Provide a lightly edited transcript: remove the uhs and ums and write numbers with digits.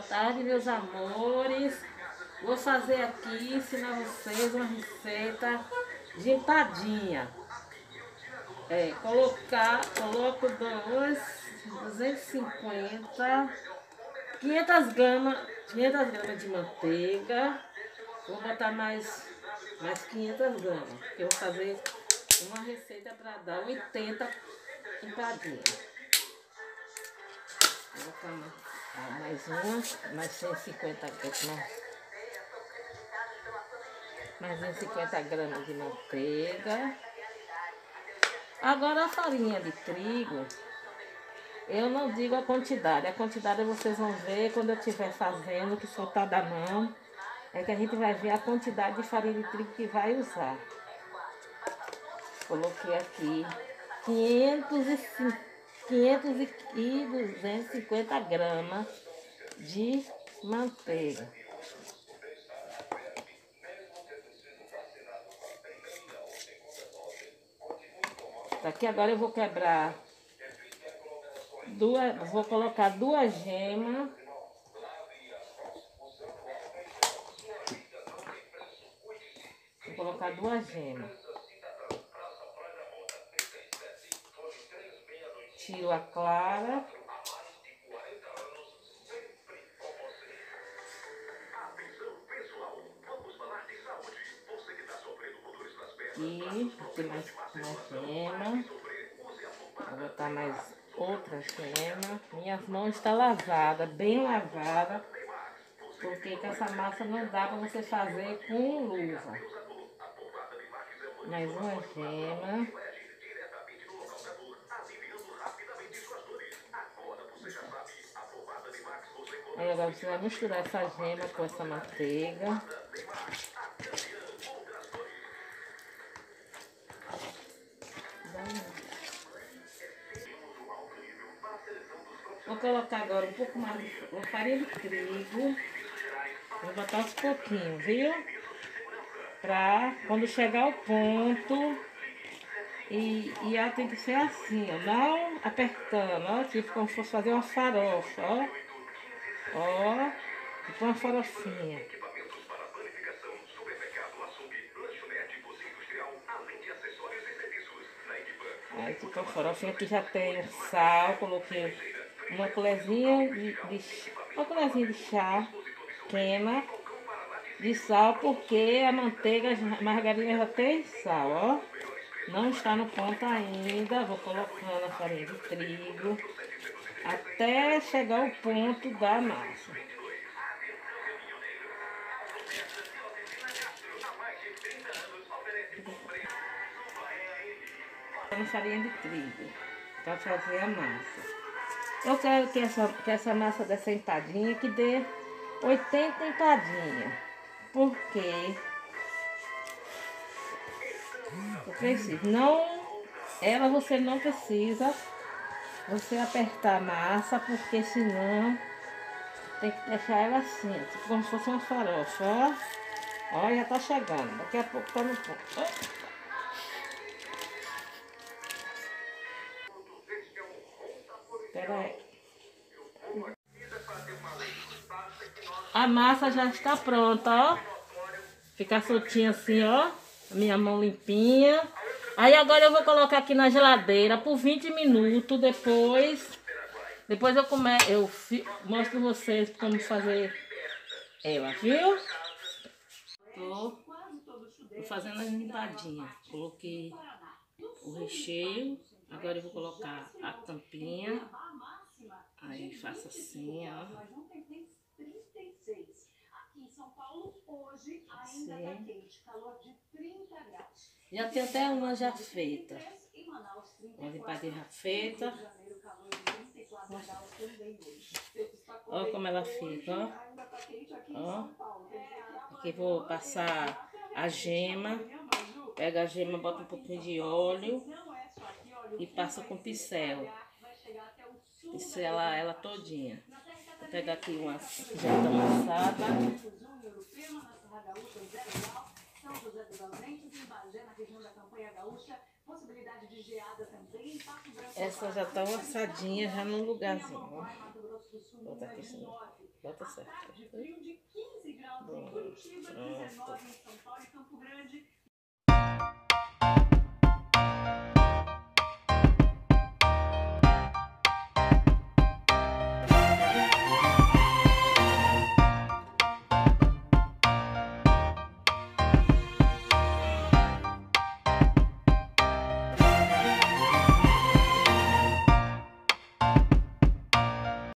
tarde, meus amores. Vou fazer aqui, ensinar vocês uma receita de empadinha. Coloco 250, 500 gramas de manteiga. Vou botar mais 500 gramas, porque eu vou fazer uma receita para dar 80 empadinhas. Vou botar mais 150 mais 150 gramas de manteiga. Agora a farinha de trigo, eu não digo a quantidade vocês vão ver quando eu estiver fazendo, que soltar da mão, é que a gente vai ver a quantidade de farinha de trigo que vai usar. Coloquei aqui 500 e 250 gramas de manteiga. Aqui agora eu vou quebrar vou colocar 2 gemas. Vou colocar 2 gemas. Tiro a clara. Aqui mais gema. Vou botar mais outra gema. Minhas mãos estão lavadas, bem lavadas, porque com essa massa não dá para você fazer com luva. Mais uma gema. Aí agora você vai misturar essa gema com essa manteiga. Vou colocar agora um pouco mais de farinha de trigo. Vou botar aos pouquinhos, viu? Pra quando chegar ao ponto. E ela tem que ser assim, ó, não apertando, ó, tipo como se fosse fazer uma farofa, ó. Ó, tipo uma farofinha. Aí tipo uma farofinha que já tem sal, coloquei uma colherzinha de chá, queima de sal, porque a manteiga, a margarina já tem sal, ó. Não está no ponto ainda, vou colocando a farinha de trigo até chegar ao ponto da massa. A farinha de trigo para fazer a massa. Eu quero que essa massa dessa empadinha que dê 80 empadinhas. Porque você não precisa você apertar a massa, porque senão tem que deixar ela assim, tipo como se fosse uma farofa, ó. Ó, já tá chegando, daqui a pouco tá no ponto. Espera aí. A massa já está pronta, ó. Fica soltinha assim, ó. A minha mão limpinha. Aí agora eu vou colocar aqui na geladeira por 20 minutos. Depois eu mostro vocês como fazer ela, viu? Tô fazendo as empadinhas. Coloquei o recheio. Agora eu vou colocar a tampinha. Aí faço assim, ó. Assim. Já tem até uma já feita. Uma empadinha já feita. Olha como ela fica, ó. Ó. Aqui vou passar a gema. Pega a gema, bota um pouquinho de óleo e passa com pincel. Pincela ela todinha. Vou pegar aqui uma que já está amassada. Essa já está assadinha já no lugarzinho, ó. Vou botar aqui assim. Bota certo.